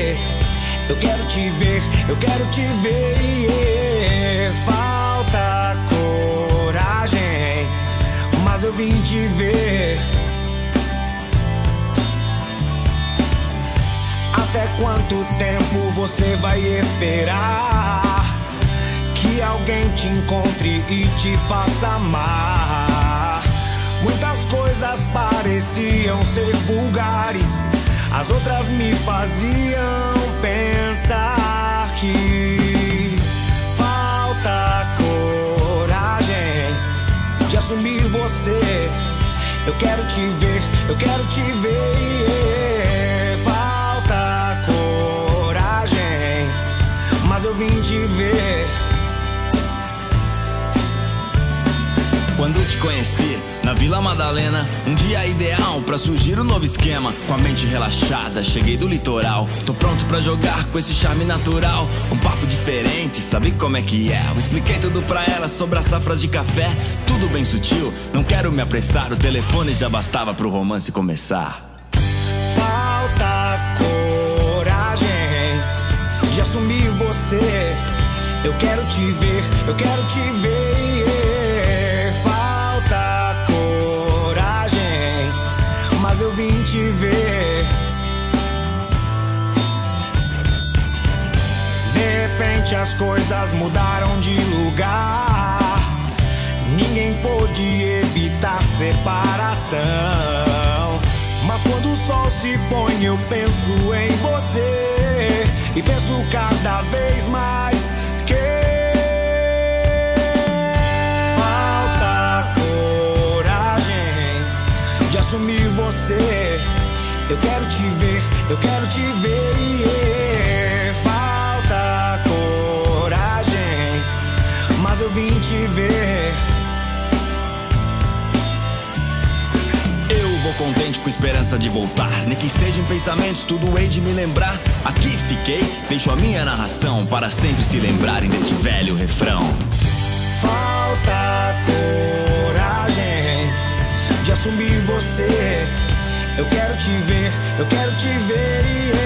você. Eu quero te ver, eu quero te ver. Falta coragem, mas eu vim te ver. Até quanto tempo você vai esperar que alguém te encontre e te faça amar? Muitas coisas pareciam ser vulgares, as outras me faziam pensar que falta coragem de assumir você. Eu quero te ver, eu quero te ver. Falta coragem, mas eu vim te ver. Quando te conheci na Vila Madalena, um dia ideal pra surgir um novo esquema. Com a mente relaxada, cheguei do litoral. Tô pronto pra jogar com esse charme natural. Um papo diferente, sabe como é que é? Eu expliquei tudo pra ela sobre as safras de café. Tudo bem sutil, não quero me apressar. O telefone já bastava pro romance começar. Falta coragem de assumir você. Eu quero te ver, eu quero te ver. Falta coragem, mas eu vim te ver. De repente as coisas mudaram de lugar. Ninguém pôde evitar separação. Mas quando o sol se põe eu penso em você. E penso cada vez mais que falta coragem de assumir você. Eu quero te ver, eu quero te ver. Falta coragem, mas eu vim te ver. Vou contente com esperança de voltar, nem que seja em pensamentos, tudo hei de me lembrar. Aqui fiquei, deixo a minha narração para sempre se lembrarem deste velho refrão. Falta coragem de assumir você. Eu quero te ver, eu quero te ver.